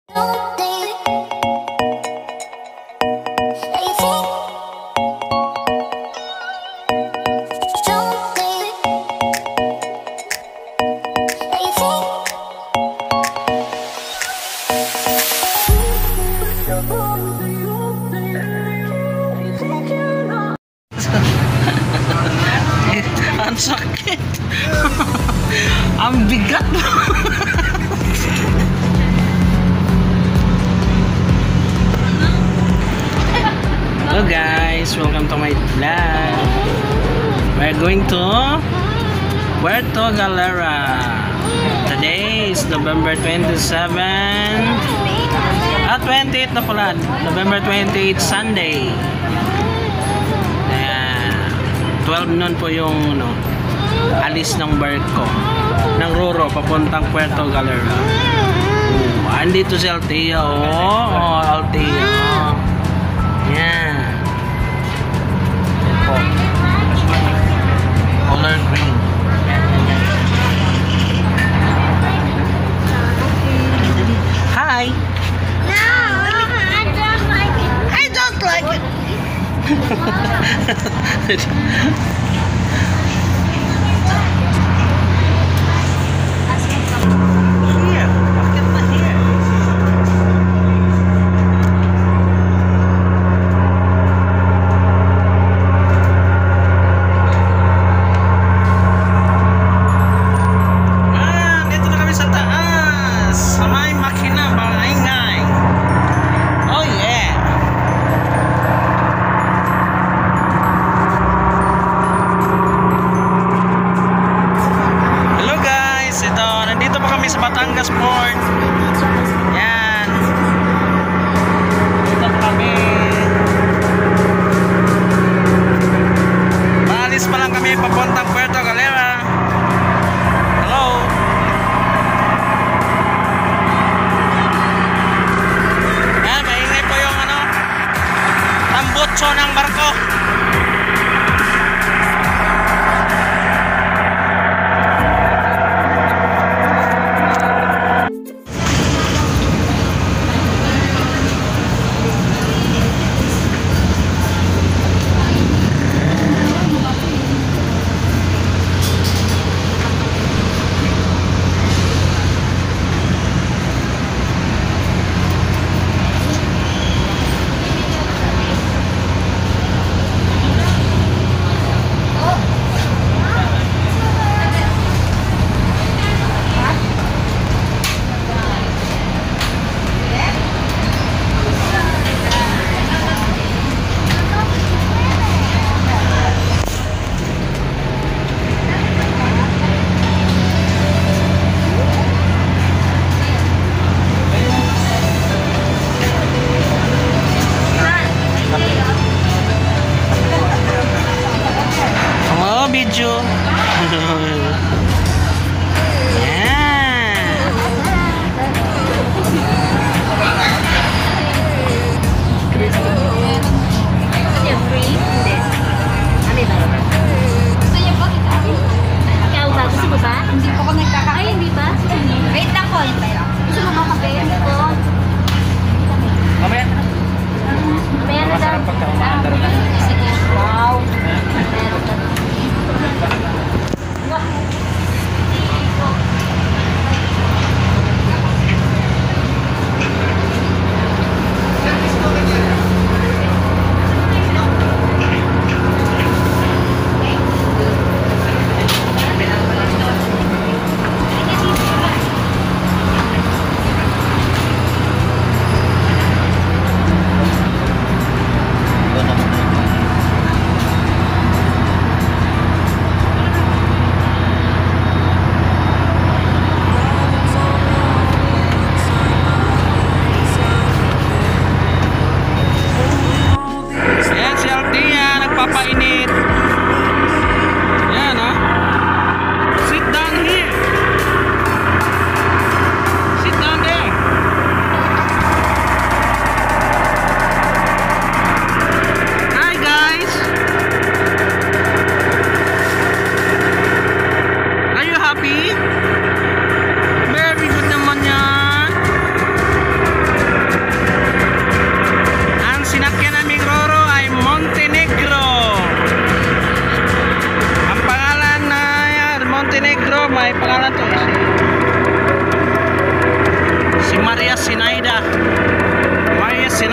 Ang sakit. Ang bigat. Hello guys, welcome to my vlog. We're going to Puerto Galera. Today is November 27. 28 na pala. November 28, Sunday. 12 noon po yung alis ng barko ng Roro papuntang Puerto Galera. Andito si Althea. Althea. Yan. Color green. Hi. No, I don't like it. I don't like it. Dito na kami sa taas. Sa may makina, balangay. Oh yeah. Sa Batangas Port. Yan. Dito kami. Maalis pa lang kami papuntang Puerto Galera. Hello. Yan, maingay po yung tambutso ng barko.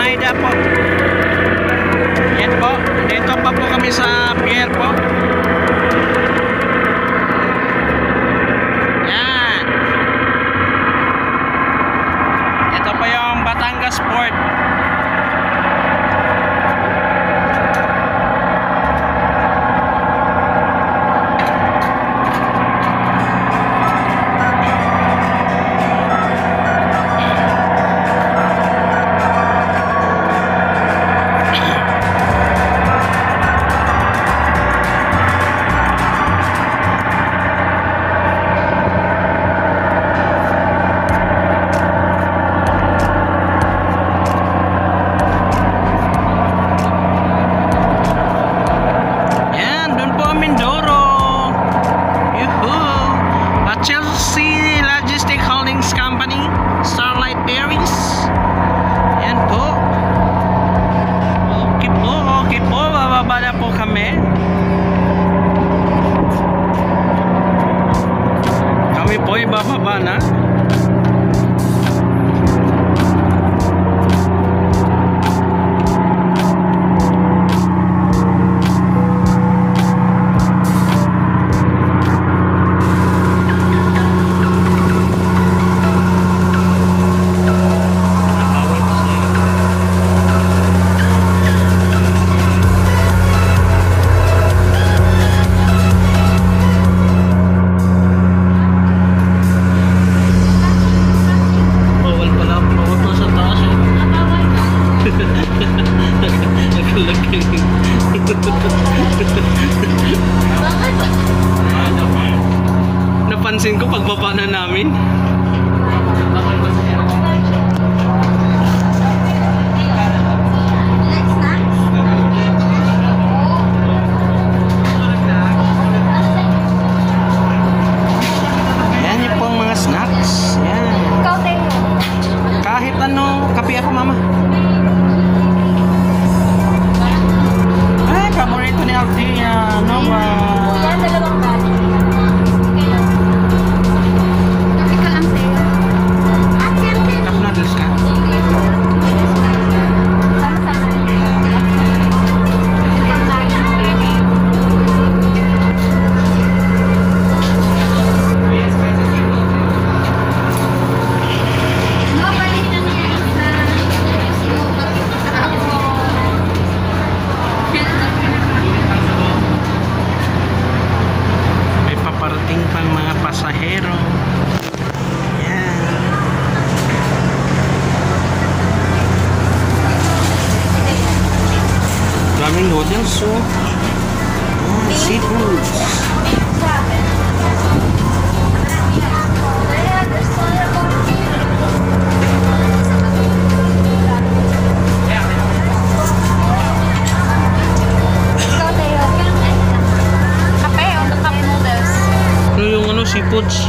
Aida po. Yan po. Dito pa po kami sa pier po. Yan. Ito pa yung Batangas Port. Chelsea Logistic Holdings Company, Starlight Bearings. Yan po. Okay po, bababa na po kami. Kami po ay bababa na. Napansin ko pagbaba na namin. Yan yung pong mga snacks. Yan. Kahit ano, kape ako mama. Paborito ni Aldi, dalawang dali. Ka lang sa'yo. Cup noodles ka? Parating pang mga pasahero. Yan. Daming noodles, so seafoods. Seafoods.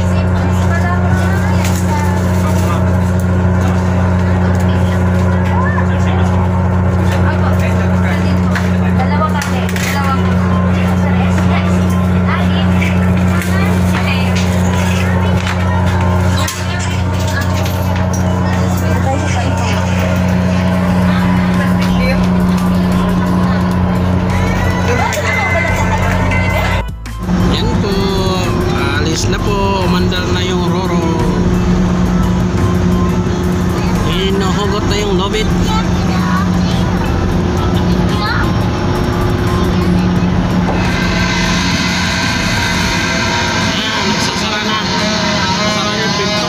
Na po, umandar na yung Roro. Hinuhugot na yung lobit. Ayan, nagsasara na. Nagsasara yung pinto.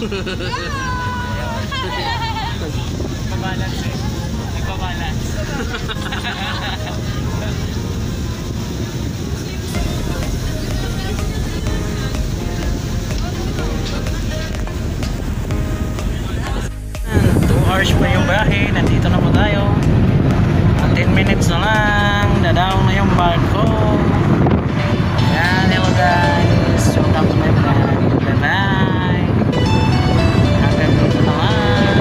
Nagbabalance eh. Nagbabalance. Hours pa yung biyahe, nandito na po tayo. 10 minutes na lang, dadaong na yung barko. Yan, hello guys, welcome to my vlog. Bye bye. Hanggang dito na lang.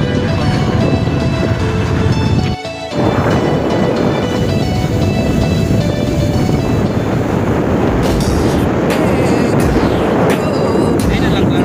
Ay, nalaglag.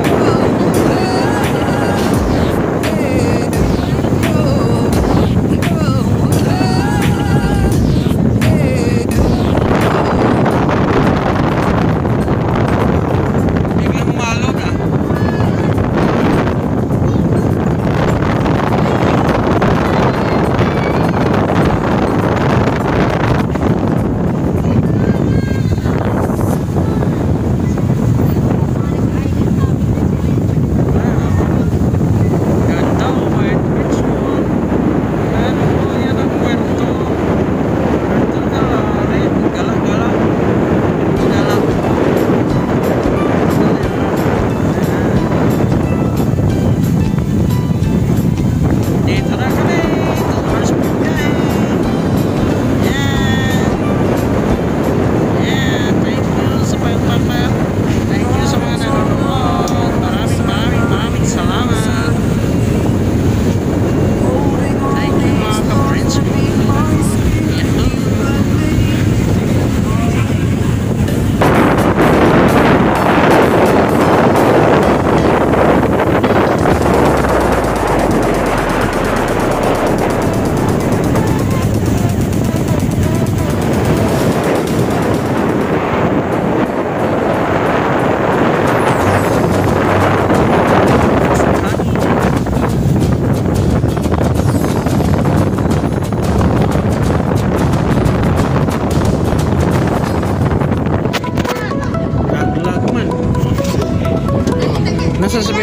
Nasa sabi?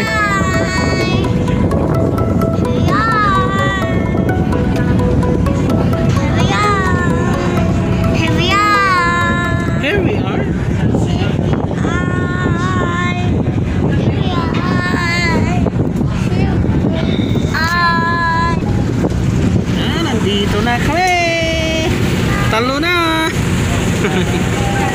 Here we are. Nandito na kami. Talo na.